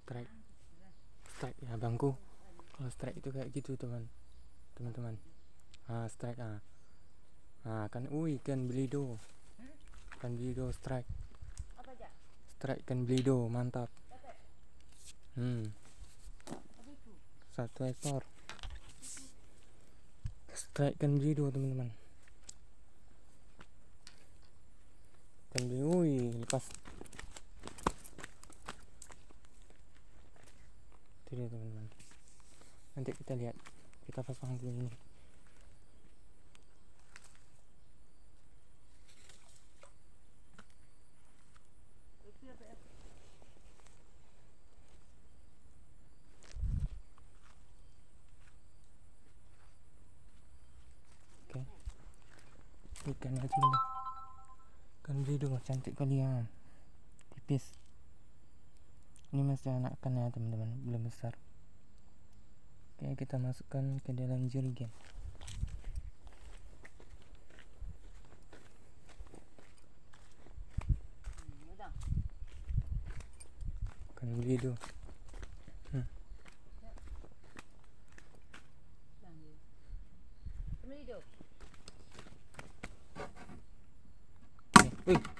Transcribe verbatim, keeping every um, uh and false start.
strike strike ya bangku. Kalau strike itu kayak gitu teman teman-teman. Ah strike ah ah kan ui ikan belido, ikan belido strike strike ikan belido mantap. Hmm satu ekor strike ikan belido teman-teman. Ikan belido ui lepas itu dia teman-teman. Nanti kita lihat, kita pasang dulu ini. Oke, ikannya teman, ikan belido cantik kali ya, tipis. Ini masih anakan ya teman-teman, belum besar. Oke, kita masukkan ke dalam jerigen. Ikan belido. Hmm. Oke, wih.